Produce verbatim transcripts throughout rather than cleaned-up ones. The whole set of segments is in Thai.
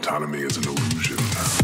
autonomy is an illusion.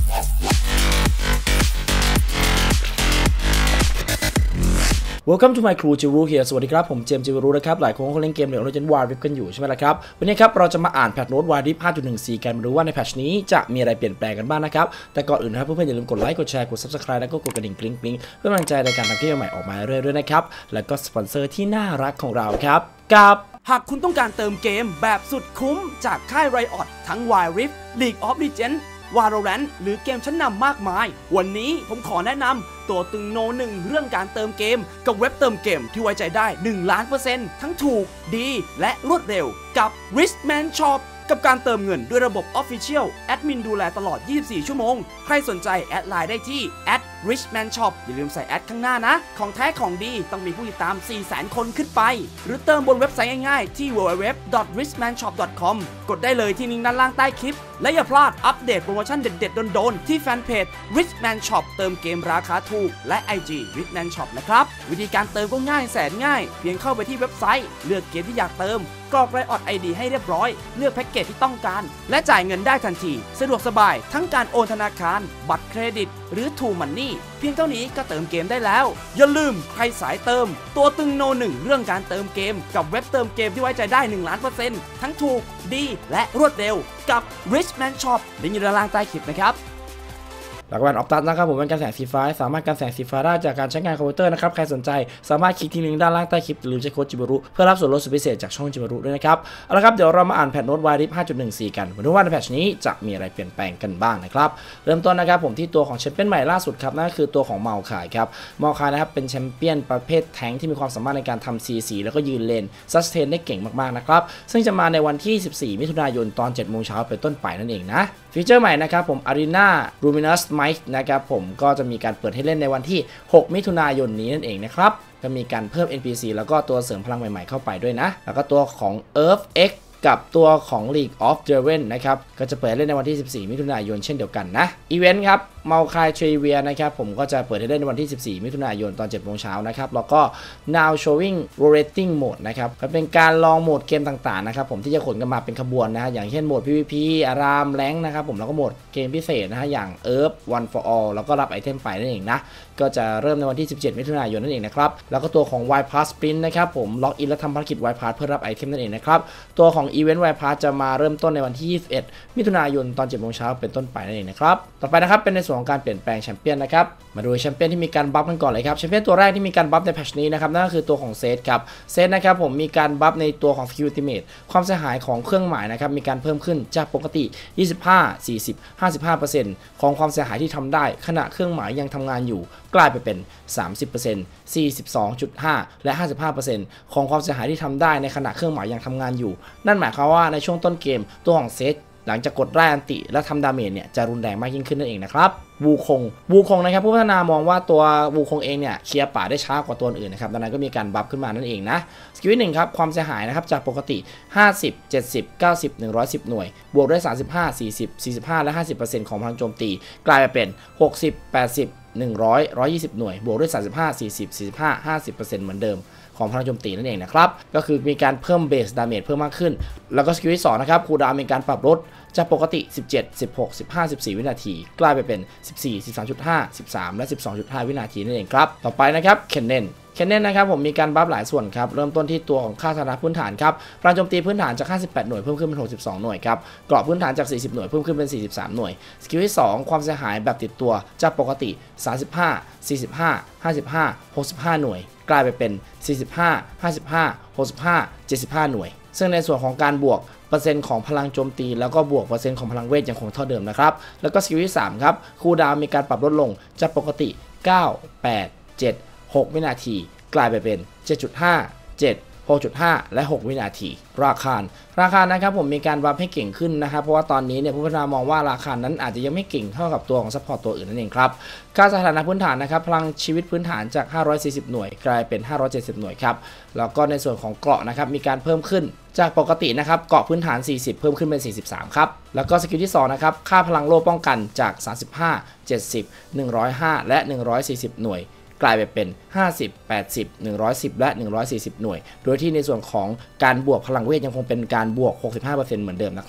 Welcome to my crew จิวรูhere สวัสดีครับผมเจมส์จิวรูนะครับหลายคนก็เล่นเกมเดี๋ยวเราจะวายริฟกันอยู่ใช่ไหมล่ะครับวันนี้ครับเราจะมาอ่านแพทโน้ตวายริฟ ห้าจุดหนึ่งสี่ กันมาดูว่าในแพทนี้จะมีอะไรเปลี่ยนแปลงกันบ้างนะครับแต่ก่อนอื่นนะครับเพื่อนๆอย่าลืมกดไลค์กดแชร์กด Subscribe แล้วก็กดกระดิ่งกริ๊งกริ๊งเพื่อเป็นกำลังใจในการทำคลิปใหม่ออกมาเรื่อยๆนะครับแล้วก็สปอนเซอร์ที่น่ารักของเราครับกับหากคุณต้องการเติมเกมแบบสุดคุ้มจากค่าย Riot ทั้ง Wild Rift League of Legends Valorant หรือเกมชั้นนำมากมายวันนี้ผมขอแนะนำตัวตึงโนหนึ่งเรื่องการเติมเกมกับเว็บเติมเกมที่ไว้ใจได้หนึ่งล้านเปอร์เซ็นต์ทั้งถูกดีและรวดเร็วกับ Richman Shop กับการเติมเงินด้วยระบบ Official แอดมินดูแลตลอดยี่สิบสี่ชั่วโมงใครสนใจแอดไลน์ได้ที่ แอด richman shop อย่าลืมใส่แอดข้างหน้านะของแท้ของดีต้องมีผู้ติดตาม สี่แสน คนขึ้นไปหรือเติมบนเว็บไซต์ง่ายๆที่ ดับเบิลยู ดับเบิลยู ดับเบิลยู ดอท richman shop ดอท คอม กดได้เลยที่ลิงก์ด้านล่างใต้คลิปและอย่าพลาดอัปเดตโปรโมชั่นเด็ดๆโดนๆที่แฟนเพจ richman shop เติมเกมราคาถูกและ ไอ จี richman shop นะครับวิธีการเติมก็ง่ายแสนง่ายเพียงเข้าไปที่เว็บไซต์เลือกเกมที่อยากเติมกรอก Riot ไอ ดี ให้เรียบร้อยเลือกแพ็กเกจที่ต้องการและจ่ายเงินได้ทันทีสะดวกสบายทั้งการโอนธนาคารบัตรเครดิตหรือ True Money เพียงเท่านี้ก็เติมเกมได้แล้วอย่าลืมใครสายเติมตัวตึงโนหนึ่งเรื่องการเติมเกมกับเว็บเติมเกมที่ไว้ใจได้หนึ่งล้านเปอร์เซ็นต์ทั้งถูกดีและรวดเร็วกับ Richman Shop ลิงก์อยู่ด้านล่างใต้คลิปนะครับหลักการออฟตัสนะครับผมเป็นการแสงสีฟ้าสามารถการแสงสีฟ้าได้จากการใช้งานคอมพิวเตอร์นะครับใครสนใจสามารถคลิกที่ลิงก์ด้านล่างใต้คลิปหรือใช้โค้ดจิบารุเพื่อรับส่วนลดสุดพิเศษจากช่องจิบารุด้วยนะครับเอาละครับเดี๋ยวเรามาอ่านแพทโน้ตวายริฟ ห้าจุดหนึ่งสี่ กันมาดูว่าในแพทนี้จะมีอะไรเปลี่ยนแปลงกันบ้างนะครับเริ่มต้นนะครับผมที่ตัวของแชมเปี้ยนใหม่ล่าสุดครับนั่นก็คือตัวของเมาคายครับเมาคายนะครับเป็นแชมเปี้ยนประเภทแทงค์ที่มีความสามารถในการทำ ซี ซี แล้วก็ยืนเลนซัสเทนได้เก่งมากๆนะครับซึ่งจะมาในวันที่สิบสี่มิถุนายนตอนเจ็ดโมงเช้าเป็นต้นไปนั่นเองนะฟีเจอร์ใหม่นะครับผม Arena Luminous Might นะครับผมก็จะมีการเปิดให้เล่นในวันที่หกมิถุนายนนี้นั่นเองนะครับก็มีการเพิ่ม เอ็น พี ซี แล้วก็ตัวเสริมพลังใหม่ๆเข้าไปด้วยนะแล้วก็ตัวของ Earth X กับตัวของ League of Legends นะครับก็จะเปิดเล่นในวันที่สิบสี่มิถุนายนเช่นเดียวกันนะอีเวนต์ครับเมาคายเทรเวียนะครับผมก็จะเปิดให้เล่นในวันที่สิบสี่มิถุนายนตอนเจ็ดโมงเช้านะครับแล้วก็ now showing rotating mode นะครับก็เป็นการลองโหมดเกมต่างๆนะครับผมที่จะขนกันมาเป็นขบวนนะอย่างเช่นโหมด พี วี พี อารามแรงนะครับผมแล้วก็โหมดเกมพิเศษนะฮะอย่าง Earth One for All แล้วก็รับไอเทมไปนั่นเองนะก็จะเริ่มในวันที่สิบเจ็ดมิถุนายนนั่นเองนะครับแล้วก็ตัวของ Wild Pass Sprint นะครับผมล็อกอินและทำภารกิจ Wild Pass เพื่อรับไอเทมนั่นเองนะครับตัวของ Event Wild Pass จะมาเริ่มต้นในวันที่ยี่สิบเอ็ดมิถุนายนตอนเจ็ดโมงเช้าเป็นต้นไปนั่นเองนะครับต่อไปนะครับเป็นในส่วนของการเปลี่ยนแปลงแชมเปี้ยนนะครับมาดูแชมเปี้ยนที่มีการบัฟกันก่อนเลยครับแชมเปี้ยนตัวแรกที่มีการบัฟในแพทช์นี้นะครับนั่นก็คือตัวของเซตครับเซตนะครับผมมีการบัฟในตัวของสกิลอัลติเมทความเสียหายของเครื่องหมายนะครับมีการเพิ่มขึ้นจากปกติยี่สิบห้า สี่สิบ ห้าสิบห้าเปอร์เซ็นต์ ของความเสียหายที่ทำได้ขณะเครื่องหมายยังทำงานอยู่กลายไปเป็น สามสิบเปอร์เซ็นต์ สี่สิบสองจุดห้า และ ห้าสิบห้าเปอร์เซ็นต์ ของความเสียหายที่ทำได้ในขณะเครื่องหมายยังทำงานอยู่นั่นหมายความว่าในช่วงต้นเกมตัวของเซตหลังจากกดไล่อันติและทำดาเมจเนี่ยจะรุนแรงมากยิ่งขึ้นนั่นเองนะครับวูคงวูคงนะครับผู้พัฒนามองว่าตัววูคงเองเนี่ยเคลียร์ป่าได้ช้ากว่าตัวอื่นนะครับดังนั้นก็มีการบัฟขึ้นมานั่นเองนะสกิลหนึ่งครับความเสียหายนะครับจากปกติห้าสิบ เจ็ดสิบ เก้าสิบ หนึ่งร้อยสิบหน่วยบวกด้วยสามสิบห้า สี่สิบ สี่สิบห้าและ ห้าสิบเปอร์เซ็นต์ ของพลังโจมตีกลายไปเป็นหกสิบ แปดสิบ หนึ่งร้อย หนึ่งร้อยยี่สิบหน่วยบวกด้วยสามสิบห้า สี่สิบ สี่สิบห้า ห้าสิบเปอร์เซ็นต์ เหมือนเดิมของพลังโจมตีนั่นเองนะครับก็คือมีการเพิ่มเบสดาเมจเพิ่มมากขึ้นแล้วก็สกิลที่สองนะครับคูลดาวน์มีการปรับลดจากปกติสิบเจ็ด สิบหก สิบห้า สิบสี่วินาทีกลายไปเป็นสิบสี่ สิบสามจุดห้า สิบสามและ สิบสองจุดห้าวินาทีนั่นเองครับต่อไปนะครับเคนเนนเคนเนนนะครับผมมีการบัฟหลายส่วนครับเริ่มต้นที่ตัวของค่าชนะพื้นฐานครับพลังโจมตีพื้นฐานจากห้าสิบแปดหน่วยเพิ่มขึ้นเป็นหกสิบสองหน่วยครับเกราะพื้นฐานจากสี่สิบหน่วยเพิ่มขึ้นเป็นสี่สิบสามหน่วยสกิลที่สองความเสียหายแบบติดตัวจากปกติสามสิบห้า สี่สิบห้า ห้าสิบห้า หกสิบห้าหน่วยกลายไปเป็นสี่สิบห้า ห้าสิบห้า หกสิบห้า เจ็ดสิบห้าหน่วยซึ่งในส่วนของการบวกเปอร์เซ็นต์ของพลังโจมตีแล้วก็บวกเปอร์เซ็นต์ของพลังเวทยังคงเท่าเดิมนะครับแล้วก็สกิลที่สามครับคูลดาวน์มีการปรับลดลงจากปกติเก้า แปด เจ็ด หกวินาทีกลายไปเป็น เจ็ดจุดห้า เจ็ด หกจุดห้า และ หกวินาทีราคาราคานะครับผมมีการบัฟให้เก่งขึ้นนะครับเพราะว่าตอนนี้เนี่ยผู้พัฒนามองว่าราคานั้นอาจจะยังไม่เก่งเท่ากับตัวของซัพพอร์ตตัวอื่นนั่นเองครับค่าสถานะพื้นฐานนะครับพลังชีวิตพื้นฐานจากห้าร้อยสี่สิบหน่วยกลายเป็นห้าร้อยเจ็ดสิบหน่วยครับแล้วก็ในส่วนของเกราะนะครับมีการเพิ่มขึ้นจากปกตินะครับเกราะพื้นฐานสี่สิบเพิ่มขึ้นเป็นสี่สิบสามครับแล้วก็สกิลที่สองนะครับค่าพลังโล่ป้องกันจากสามสิบห้า เจ็ดสิบ หนึ่งร้อยห้าและหนึ่งร้อยสี่สิบหน่วยกลายไปเป็นห้าสิบ แปดสิบ หนึ่งร้อยสิบและหนึ่งร้อยสี่สิบหน่วยโดยที่ในส่วนของการบวกพลังเวทยังคงเป็นการบวก หกสิบห้าเปอร์เซ็นต์ เหมือนเดิมนะครับ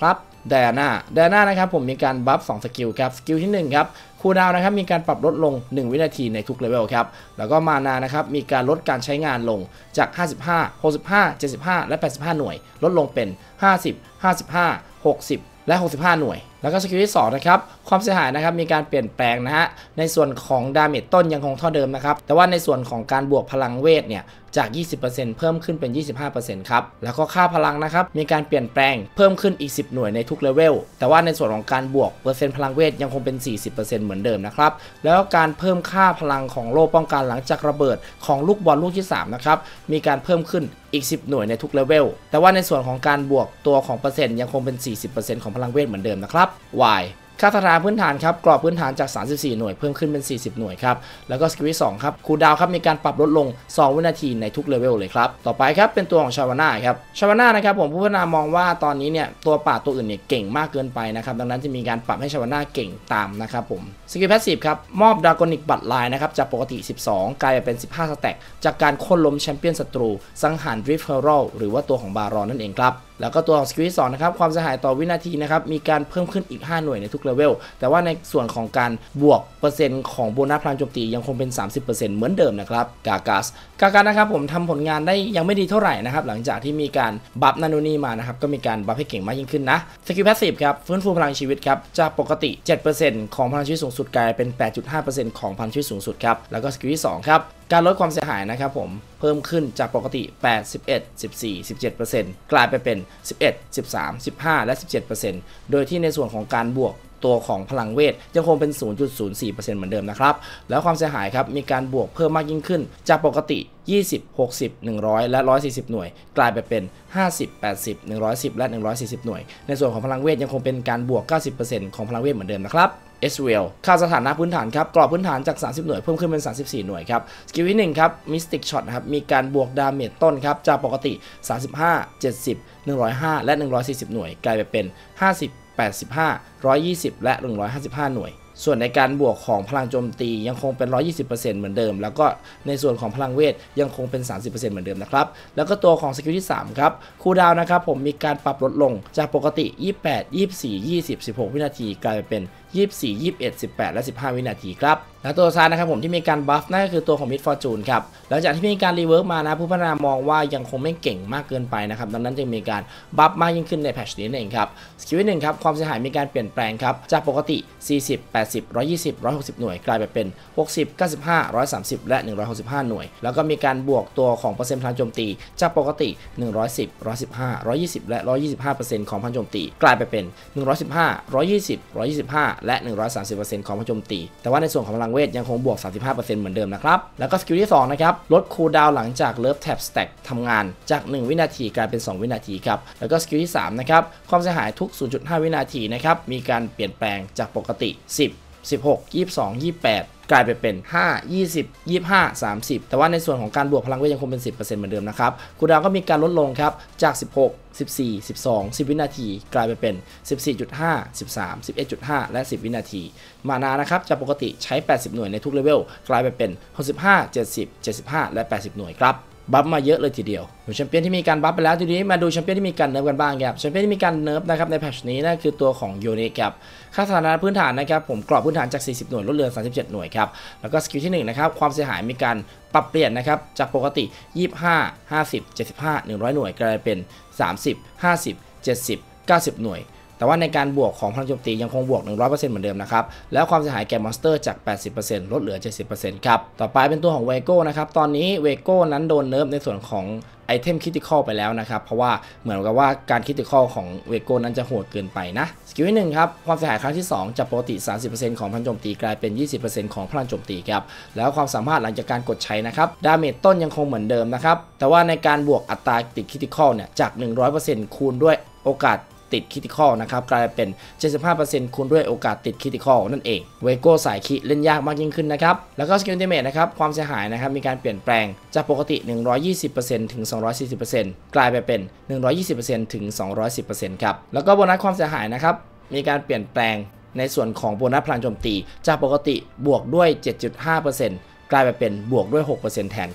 ไดอาน่าไดอาน่านะครับผมมีการบัฟสองสกิลครับสกิลที่หนึ่งครับคูลดาวน์นะครับมีการปรับลดลงหนึ่งวินาทีในทุกเลเวลครับแล้วก็มานานะครับมีการลดการใช้งานลงจากห้าสิบห้า หกสิบห้า เจ็ดสิบห้าและแปดสิบห้าหน่วยลดลงเป็นห้าสิบ ห้าสิบห้า หกสิบและหกสิบห้าหน่วยแล้วก็สกิลที่สองนะครับความเสียหายนะครับมีการเปลี่ยนแปลงนะฮะในส่วนของดาเมจต้นยังคงเท่าเดิมนะครับแต่ว่าในส่วนของการบวกพลังเวทเนี่ยจาก ยี่สิบเปอร์เซ็นต์ เพิ่มขึ้นเป็น ยี่สิบห้าเปอร์เซ็นต์ ครับแล้วก็ค่าพลังนะครับมีการเปลี่ยนแปลงเพิ่มขึ้นอีกสิบหน่วยในทุกเลเวลแต่ว่าในส่วนของการบวกเปอร์เซ็นต์พลังเวทยังคงเป็น สี่สิบเปอร์เซ็นต์ เหมือนเดิมนะครับแล้วการเพิ่มค่าพลังของโล่ป้องกันหลังจากระเบิดของลูกบอลลูกที่สามนะครับมีการเพิ่มขึ้นอีกสิบหน่วยในทุกเลเวลแต่ว่าในส่วนของการบวกตัวของเปอร์เซ็นต์ยังคงเป็น สี่สิบเปอร์เซ็นต์ ของพลังเวทเหมือนเดิมนะครับ Yค่าสถานะพื้นฐานครับกรอบพื้นฐานจากสามสิบสี่หน่วยเพิ่มขึ้นเป็นสี่สิบหน่วยครับแล้วก็สกิลที่สองครับคูลดาวน์ครับมีการปรับลดลงสองวินาทีในทุกเลเวลเลยครับต่อไปครับเป็นตัวของชาวาน่าครับชาวาน่านะครับผมผู้พัฒนามองว่าตอนนี้เนี่ยตัวป่าตัวอื่นเนี่ยเก่งมากเกินไปนะครับดังนั้นจะมีการปรับให้ชาวาน่าเก่งตามนะครับผมสกิลแพสซีฟครับมอบดราโกนิกบัตรลายนะครับจากปกติสิบสองกลายเป็นสิบห้าสแต็กจากการโค่นล้มแชมเปี้ยนศัตรูสังหารดริฟต์เฮอรัลหรือว่าตัวของบารอนนั่นเองครับแล้วก็ตัวของสกิลที่สองนะครับความเสียหายต่อวินาทีนะครับมีการเพิ่มขึ้นอีกห้าหน่วยในทุกเลเวลแต่ว่าในส่วนของการบวกเปอร์เซ็นต์ของโบนัสพลังโจมตียังคงเป็น สามสิบเปอร์เซ็นต์ เหมือนเดิมนะครับกากัสกากัสนะครับผมทำผลงานได้ยังไม่ดีเท่าไหร่นะครับหลังจากที่มีการบัฟนานูนี่มานะครับก็มีการบัฟให้เก่งมากยิ่งขึ้นนะสกิลแพสซีฟครับฟื้นฟูพลังชีวิตครับจากปกติ เจ็ดเปอร์เซ็นต์ ของพลังชีวิตสูงสุดกลายเป็น แปดจุดห้าเปอร์เซ็นต์ ของพลังชีวิตสูงสุดครับแล้วก็สกิลที่สองครับการลดความเสียหายนะครับผมเพิ่มขึ้นจากปกติแปด สิบเอ็ด สิบสี่ สิบเจ็ดเปอร์เซ็นต์ กลายไปเป็นสิบเอ็ด สิบสาม สิบห้าและ สิบเจ็ดเปอร์เซ็นต์ โดยที่ในส่วนของการบวกตัวของพลังเวทยังคงเป็น ศูนย์จุดศูนย์สี่เปอร์เซ็นต์ เหมือนเดิมนะครับแล้วความเสียหายครับมีการบวกเพิ่มมากยิ่งขึ้นจากปกติยี่สิบ หกสิบ หนึ่งร้อยและหนึ่งร้อยสี่สิบหน่วยกลายไปเป็นห้าสิบ แปดสิบ หนึ่งร้อยสิบและหนึ่งร้อยสี่สิบหน่วยในส่วนของพลังเวทยังคงเป็นการบวก เก้าสิบเปอร์เซ็นต์ ของพลังเวทเหมือนเดิมนะครับเอส วี แอล ค่าสถานะพื้นฐานครับกรอบพื้นฐานจากสามสิบหน่วยเพิ่มขึ้นเป็นสามสิบสี่หน่วยครับสกิลที่หนึ่งครับ Mystic Shot นะครับมีการบวกดาเมจต้นครับจากปกติสามสิบห้า เจ็ดสิบ หนึ่งร้อยห้าและหนึ่งร้อยสี่สิบหน่วยกลายไปเป็นห้าสิบ แปดสิบห้า หนึ่งร้อยยี่สิบและหนึ่งร้อยห้าสิบห้าหน่วยส่วนในการบวกของพลังโจมตียังคงเป็น หนึ่งร้อยยี่สิบเปอร์เซ็นต์ เหมือนเดิมแล้วก็ในส่วนของพลังเวทยังคงเป็น สามสิบเปอร์เซ็นต์ เหมือนเดิมนะครับแล้วก็ตัวของสกิลที่สามครับคูลดาวน์นะครับผมมีการปรับลดลงจากปกติยี่สิบแปด ยี่สิบสี่ ยี่สิบ สิบหกวินาทีกลายเป็นยี่สิบสี่ ยี่สิบเอ็ด สิบแปดและสิบห้าวินาทีครับและตัวสุดท้ายนะครับผมที่มีการบัฟนั่นก็คือตัวของมิดฟอร์จูนครับหลังจากที่มีการรีเวิร์กมานะผู้พัฒนามองว่ายังคงไม่เก่งมากเกินไปนะครับดังนั้นจึงมีการบัฟมากยิ่งขึ้นในแพทช์นี้เองครับสกิลที่หนึ่งครับความเสียหายมีการเปลี่ยนแปลงครับจากปกติสี่สิบ แปดสิบ หนึ่งร้อยยี่สิบ หนึ่งร้อยหกสิบหน่วยกลายไปเป็นหกสิบ เก้าสิบห้า หนึ่งร้อยสามสิบและหนึ่งร้อยหกสิบห้าหน่วยแล้วก็มีการบวกตัวของเปอร์เซ็นต์พลังโจมตีจากปกติหนึ่งร้อยสิบ หนึ่งร้อยสิบห้า หนึ่งร้อยยี่สิบและ หนึ่งร้อยยี่สิบห้าเปอร์เซ็นต์ ของพลังโจมตีกลายไปเป็นหนึ่งร้อยสิบห้า หนึ่งร้อยยี่สิบ หนึ่งร้อยยี่สิบห้าและหนึ่งร้อยสามสิบเปอร์เซ็นต์ ของพลังโจมตีแต่ว่าในส่วนของพลังเวทยังคงบวก สามสิบห้าเปอร์เซ็นต์ เหมือนเดิมนะครับแล้วก็สกิลที่สองนะครับลดคูลดาวน์หลังจากเลิฟแท็บสแต็กทำงานจากหนึ่งวินาทีกลายเป็นสองวินาทีครับแล้วก็สกิลที่สามนะครับความเสียหายทุก ศูนย์จุดห้า วินาทีนะครับมีการเปลี่ยนแปลงจากปกติสิบ สิบหก ยี่สิบสอง ยี่สิบแปดกลายไปเป็นห้า ยี่สิบ ยี่สิบห้า สามสิบแต่ว่าในส่วนของการบวกพลังเวทยังคงเป็น สิบเปอร์เซ็นต์ เหมือนเดิมนะครับคูลดาวน์ก็มีการลดลงครับจากสิบหก สิบสี่ สิบสอง สิบวินาทีกลายไปเป็น สิบสี่จุดห้า สิบสาม สิบเอ็ดจุดห้า และสิบวินาทีมานานะครับจากปกติใช้แปดสิบหน่วยในทุกเลเวลกลายไปเป็นหกสิบห้า เจ็ดสิบ เจ็ดสิบห้าและแปดสิบหน่วยครับบัฟมาเยอะเลยทีเดียวดูแชมเปี้ยนที่มีการบัฟไปแล้วทีนี้มาดูแชมเปี้ยนที่มีการเนิร์ฟกันบ้างครับแชมเปี้ยนที่มีการเนิร์ฟนะครับในแพทช์นี้นั่นคือตัวของโยนิครับค่าสถานะพื้นฐานนะครับผมกรอบพื้นฐานจากสี่สิบหน่วยลดเหลือสามสิบเจ็ดหน่วยครับแล้วก็สกิลที่หนึ่งนะครับความเสียหายมีการปรับเปลี่ยนนะครับจากปกติยี่สิบห้า ห้าสิบ เจ็ดสิบห้า หนึ่งร้อยหน่วยกลายเป็นสามสิบ ห้าสิบ เจ็ดสิบ เก้าสิบหน่วยแต่ว่าในการบวกของพลังโจมตียังคงบวก หนึ่งร้อยเปอร์เซ็นต์ เหมือนเดิมนะครับแล้วความเสียหายแก่มอนสเตอร์จาก แปดสิบเปอร์เซ็นต์ ลดเหลือ เจ็ดสิบเปอร์เซ็นต์ ครับต่อไปเป็นตัวของเวโก้นะครับตอนนี้เวโก้นั้นโดนเนิร์ฟในส่วนของไอเทมคริติคอลไปแล้วนะครับเพราะว่าเหมือนกับว่าการคริติคอลของเวโก้นั้นจะโหดเกินไปนะสกิลที่หนึ่งครับความเสียหายครั้งที่สองจากปกติ สามสิบเปอร์เซ็นต์ ของพลังโจมตีกลายเป็น ยี่สิบเปอร์เซ็นต์ ของพลังโจมตีครับแล้วความสามารถหลังจากการกดใช้นะครับดาเมจต้นยังคงเหมือนเดิมนะครับแต่ว่าในการบวกอัตราติดคริติคอลเนี่ยจาก หนึ่งร้อยเปอร์เซ็นต์ คูณด้วยโอกาสติดคริติคอลนะครับกลายเป็น เจ็ดสิบห้าเปอร์เซ็นต์ คูณด้วยโอกาสติดคริติคอลนั่นเองเวโก้สายคิเล่นยากมากยิ่งขึ้นนะครับแล้วก็สกิลอัลติเมทนะครับความเสียหายนะครับมีการเปลี่ยนแปลงจากปกติ หนึ่งร้อยยี่สิบเปอร์เซ็นต์ ถึง สองร้อยสี่สิบเปอร์เซ็นต์ กลายไปเป็น หนึ่งร้อยยี่สิบเปอร์เซ็นต์ ถึง สองร้อยสิบเปอร์เซ็นต์ ครับแล้วก็โบนัสความเสียหายนะครับมีการเปลี่ยนแปลงในส่วนของโบนัสพลังโจมตีจากปกติบวกด้วย เจ็ดจุดห้าเปอร์เซ็นต์ กลายไปเป็นบวกด้วย หกเปอร์เซ็นต์ แทนครับ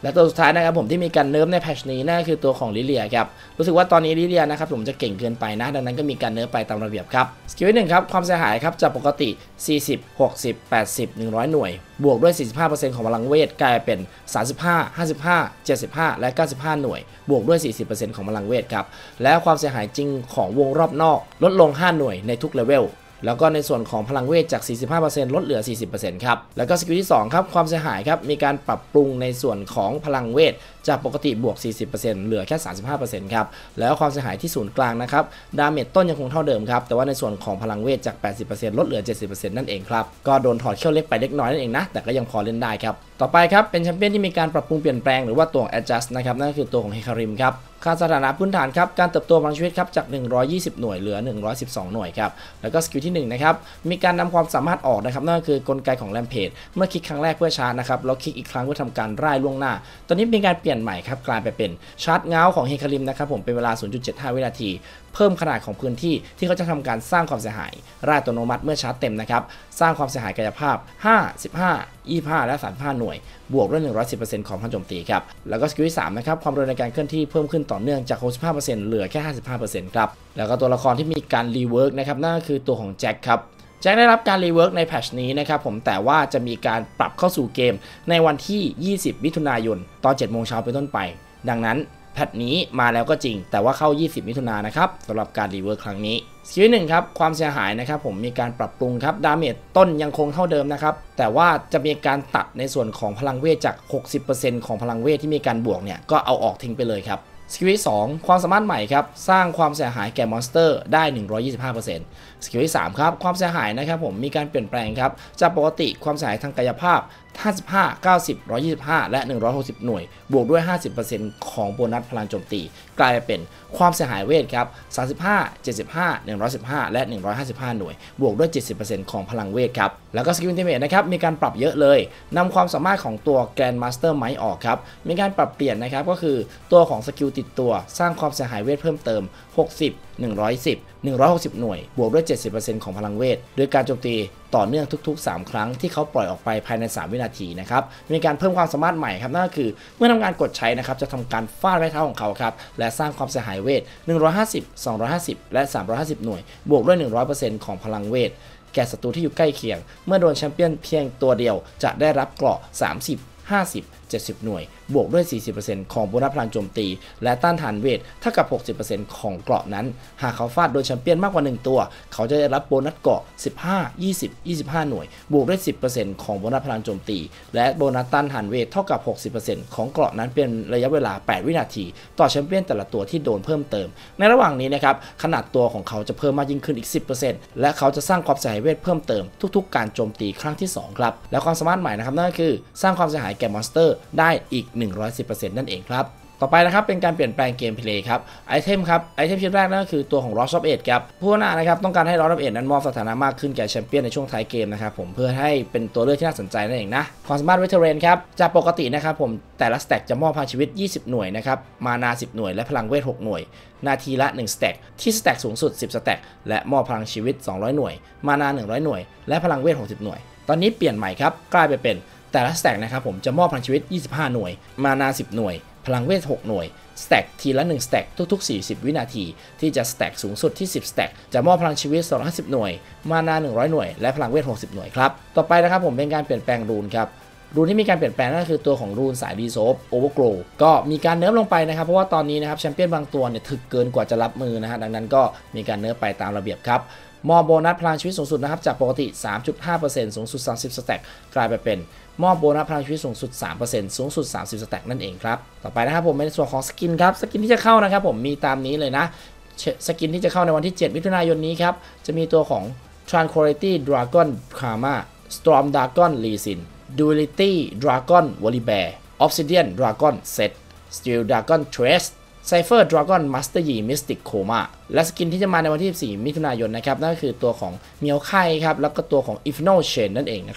และตัวสุดท้ายนะครับผมที่มีการเนิร์ฟในแพทช์นี้นั่นคือตัวของลิเลียครับรู้สึกว่าตอนนี้ลิเลียนะครับผมจะเก่งเกินไปนะดังนั้นก็มีการเนิร์ฟไปตามระเบียบครับสกิลที่หนึ่งครับความเสียหายครับจากปกติสี่สิบ หกสิบ แปดสิบ หนึ่งร้อยหน่วยบวกด้วย สี่สิบห้าเปอร์เซ็นต์ ของพลังเวทกลายเป็นสามสิบห้า ห้าสิบห้า เจ็ดสิบห้าและเก้าสิบห้าหน่วยบวกด้วย สี่สิบเปอร์เซ็นต์ ของพลังเวทครับและความเสียหายจริงของวงรอบนอกลดลงห้าหน่วยในทุกเลเวลแล้วก็ในส่วนของพลังเวทจาก สี่สิบห้าเปอร์เซ็นต์ ลดเหลือ สี่สิบเปอร์เซ็นต์ ครับแล้วก็สกิลที่สองครับความเสียหายครับมีการปรับปรุงในส่วนของพลังเวทจากปกติบวก สี่สิบเปอร์เซ็นต์ เหลือแค่ สามสิบห้าเปอร์เซ็นต์ ครับแล้วความเสียหายที่ศูนย์กลางนะครับดาเมจต้นยังคงเท่าเดิมครับแต่ว่าในส่วนของพลังเวทจาก แปดสิบเปอร์เซ็นต์ ลดเหลือ เจ็ดสิบเปอร์เซ็นต์ นั่นเองครับก็โดนถอดเขี้ยวเล็กไปเล็กน้อยนั่นเองนะแต่ก็ยังพอเล่นได้ครับต่อไปครับเป็นแชมเปี้ยนที่มีการปรับปรุงเปลี่ยนแปลงหรือว่าตัว adjust นะครับนั่นก็คือตัวของเฮคาริมครับค่าสถานะพื้นฐานครับการเติบโตพลังชีวิตครับจากหนึ่งร้อยยี่สิบหน่วยเหลือหนึ่งร้อยสิบสองหน่วยครับแล้วก็สกิลที่หนึ่งนะครับมีการนำความสามารถออกนะครับนั่นก็คือกลไกของแรมเพจเมื่อคลิกครั้งแรกเพื่อชาร์จนะครับแล้วคลิกอีกครั้งเพื่อทำการร่ายล่วงหน้าตอนนี้มีการเปลี่ยนใหม่ครับกลายไปเป็นชาร์จเงาของเฮคาริมนะครับผมเป็นเวลา ศูนย์จุดเจ็ดห้า วินาทีเพิ่มขนาดของพื้นที่ที่เขาจะทำการสร้างความเสียหายร่ายอัตโนมัติเมื่อชาร์จเต็มนะครับสร้างความเสียหายกายภาพห้า สิบห้า ยี่สิบห้าและสามสิบห้าหน่วยบวกด้วย หนึ่งร้อยสิบเปอร์เซ็นต์ ของพลังโจมตีครับแล้วก็สกิลที่สามนะครับความเร็วในการเคลื่อนที่เพิ่มขึ้นต่อเนื่องจาก หกสิบห้าเปอร์เซ็นต์ เหลือแค่ ห้าสิบห้าเปอร์เซ็นต์ ครับแล้วก็ตัวละครที่มีการรีเวิร์กนะครับนั่นก็คือตัวของแจ็คครับแจ็คได้รับการรีเวิร์กในแพทช์นี้นะครับผมแต่ว่าจะมีการปรับเข้าสู่เกมในวันที่ยี่สิบมิถุนายนตอนเจ็ดโมงเช้าเป็นต้นไปดังนั้นแพทนี้มาแล้วก็จริงแต่ว่าเข้ายี่สิบมิถุนายนนะครับสำหรับการรีเวิร์กครั้งนี้สกิลหนึ่งครับความเสียหายนะครับผมมีการปรับปรุงครับดาเมจต้นยังคงเท่าเดิมนะครับแต่ว่าจะมีการตัดในส่วนของพลังเวทจาก หกสิบเปอร์เซ็นต์ ของพลังเวทที่มีการบวกเนี่ยก็เอาออกทิ้งไปเลยครับสกิลที่สองความสามารถใหม่ครับสร้างความเสียหายแก่มอนสเตอร์ได้ หนึ่งร้อยยี่สิบห้าเปอร์เซ็นต์ สกิลที่สามครับความเสียหายนะครับผมมีการเปลี่ยนแปลงครับจากปกติความเสียหายทางกายภาพห้าสิบห้า เก้าสิบ หนึ่งร้อยยี่สิบห้าและหนึ่งร้อยหกสิบหน่วยบวกด้วย ห้าสิบเปอร์เซ็นต์ ของโบนัสพลังโจมตีกลายเป็นความเสียหายเวทครับสามสิบห้า เจ็ดสิบห้า หนึ่งร้อยสิบห้าและหนึ่งร้อยห้าสิบห้าหน่วยบวกด้วย เจ็ดสิบเปอร์เซ็นต์ ของพลังเวทครับแล้วก็สกิลอัลติเมทนะครับมีการปรับเยอะเลยนำความสามารถของตัวแกรนด์มาสเตอร์ไมท์ออกครับมีการปรับเปลี่ยนนะครับก็คือตัวของสกิลติดตัวสร้างความเสียหายเวทเพิ่มเติมหกสิบ หนึ่งร้อยสิบ หนึ่งร้อยหกสิบหน่วยบวกด้วย เจ็ดสิบเปอร์เซ็นต์ ของพลังเวทโดยการโจมตีต่อเนื่องทุกๆสามครั้งที่เขาปล่อยออกไปภายในสามวินาทีนะครับมีการเพิ่มความสามารถใหม่ครับนั่นก็คือเมื่อทำการกดใช้นะครับจะทำการฟาดไม้เท้าของเขาครับและสร้างความเสียหายเวทหนึ่งร้อยห้าสิบ สองร้อยห้าสิบและสามร้อยห้าสิบหน่วยบวกด้วย หนึ่งร้อยเปอร์เซ็นต์ ของพลังเวทแก่ศัตรูที่อยู่ใกล้เคียงเมื่อโดนแชมเปี้ยนเพียงตัวเดียวจะได้รับเกราะสามสิบ ห้าสิบ เจ็ดสิบหน่วยบวกด้วย สี่สิบเปอร์เซ็นต์ ของโบนัสพลังโจมตีและต้านทานเวทเท่ากับ หกสิบเปอร์เซ็นต์ ของเกราะนั้นหากเขาฟาดโดนแชมเปี้ยนมากกว่าหนึ่งตัวเขาจะได้รับโบนัสเกราะสิบห้า ยี่สิบ ยี่สิบห้าหน่วยบวกด้วย สิบเปอร์เซ็นต์ ของโบนัสพลังโจมตีและโบนัสต้านทานเวทเท่ากับ หกสิบเปอร์เซ็นต์ ของเกราะนั้นเป็นระยะเวลาแปดวินาทีต่อแชมเปี้ยนแต่ละตัวที่โดนเพิ่มเติมในระหว่างนี้นะครับขนาดตัวของเขาจะเพิ่มมากยิ่งขึ้นอีก สิบเปอร์เซ็นต์ และเขาจะสร้างความเสียหายเวทเพิ่มเติมทุกๆการโจมตีครั้งที่สองครับและความสามารถใหม่นะครับนั่นก็คือสร้างความเสียหายแก่มอนสเตอร์ได้อีก หนึ่งร้อยสิบเปอร์เซ็นต์ นั่นเองครับต่อไปนะครับเป็นการเปลี่ยนแปลงเกมเพลย์ครับไอเทมครับไอเทมชิ้นแรกนั่นก็คือตัวของ Lost of Age ครับผู้พัฒนานะครับต้องการให้ Lost of Age นั้นมอบสถานะมากขึ้นแก่แชมเปี้ยนในช่วงท้ายเกมนะครับผมเพื่อให้เป็นตัวเลือกที่น่าสนใจนั่นเองนะความสามารถ Veteran ครับจากปกตินะครับผมแต่ละสแต็กจะมอบพลังชีวิตยี่สิบหน่วยนะครับมานาสิบหน่วยและพลังเวทหกหน่วยนาทีละหนึ่งสแต็กที่สแต็กสูงสุดสิบสแต็กและมอบพลังชีวิตสองร้อยหน่วยมานาหนึ่งร้อยหน่วยและพลังเวทหกสิบหน่วยตอนนี้เปลี่ยนใหม่ครับกลายไปเป็นแต่ละสแต็กนะครับผมจะมอบพลังชีวิตยี่สิบห้าหน่วยมานาสิบหน่วยพลังเวทหกหน่วยสแต็กทีละหนึ่งสแต็กทุกๆสี่สิบวินาทีที่จะสแต็กสูงสุดที่สิบสแต็กจะมอบพลังชีวิตสองร้อยห้าสิบหน่วยมานาหนึ่งร้อยหน่วยและพลังเวทหกสิบหน่วยครับต่อไปนะครับผมเป็นการเปลี่ยนแปลงรูนครับรูนที่มีการเปลี่ยนแปลงนั่นคือตัวของรูนสายดีโซฟโอเวอร์โกลก็มีการเนิร์ฟลงไปนะครับเพราะว่าตอนนี้นะครับแชมเปี้ยนบางตัวเนี่ยถึกเกินกว่าจะรับมือนะฮะดังนั้นก็มีการเนิร์ฟไปตามระเบียบครับมอบโบนัสพลังชีวิตสูงสุดนะครับจากปกติ สามจุดห้าเปอร์เซ็นต์ สูงสุดสามสิบสแต็กกลายไปเป็นมอบโบนัสพลังชีวิตสูงสุด สามเปอร์เซ็นต์ สูงสุดสามสิบสแต็กนั่นเองครับต่อไปนะครับผมในส่วนของสกินครับสกินที่จะเข้านะครับผมมีตามนี้เลยนะสกินที่จะเข้าในวันที่เจ็ดมิถุนายนนี้ครับจะมีตัวของ Tranquility Dragon Karma Storm Dragon Lee Sin Duality Dragon Volibear Obsidian Dragon Set Steel Dragon Trace Cypher Dragon Master Yi Mystic Coma และสกินที่จะมาในวันที่สิบสี่มิถุนายนนะครับนั่นก็คือตัวของเมียวไข่ครับแล้วก็ตัวของ Inferno Chain นั่นเองนะครับ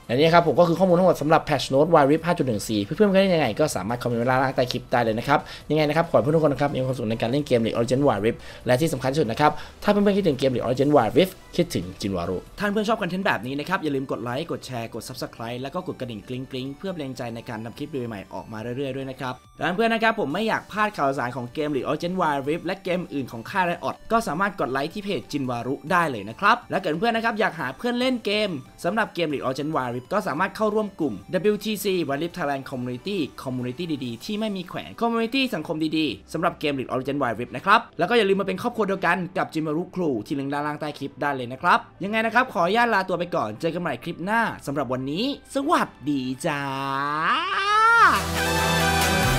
อันนี้ครับผมก็คือข้อมูลทั้งหมดสำหรับ Patch Note Wild Rift ห้าจุดหนึ่งสี่ เพื่อนๆก็ได้ยังไงก็สามารถคอมเมนต์ไว้ล่างใต้คลิปได้เลยนะครับยังไงนะครับขอให้เพื่อนทุกคนนะครับมีความสุขในการเล่นเกม League of Legends Wild Rift และที่สำคัญที่สุดนะครับถ้าเพื่อนๆคิดถึงเกม League of Legends Wild Rift คิดถึงจินวารุท่านเพื่อนชอบคอนเทนต์แบบนี้นะครับอย่าลืมกดไลค์กดแชร์กด Subscribe แล้วก็กดกระดิ่งกริ๊งๆเพื่อเป็นแรงใจในการนำคลิปใหม่ๆออกมาเรื่อยๆด้วยนะครับดังนั้นเพื่อนนะครับผมไม่อยากพลาดข่าวสารของเกม League of Legends Wild Rift และเกมอื่นของค่าย Riot ก็สามารถกดไลค์ที่เพจจินวารุได้เลยนะครับและเกิดเพื่อนนะครับอยากหาเพื่อนเล่นเกมสำหรับเกม League of Legends Wild Rift ก็สามารถเข้าร่วมกลุ่ม ดับเบิลยู ที ซี Wild Rift Thailand Community Community ดีๆที่ไม่มีแขวน Community สังคมดีๆสำหรับเกม League of Legends Wild Rift นะครับแล้วก็อย่าลืมมาเป็นครอบครัวเดียวกันกับจินวารุครูที่ลิงก์ด้านล่างใต้คลิปได้เลยนะครับยังไงนะครับขออนุญาตลาตัวไปก่อนเจอกันใหม่คลิปหน้าสำหรับวันนี้สวัสดีจ้า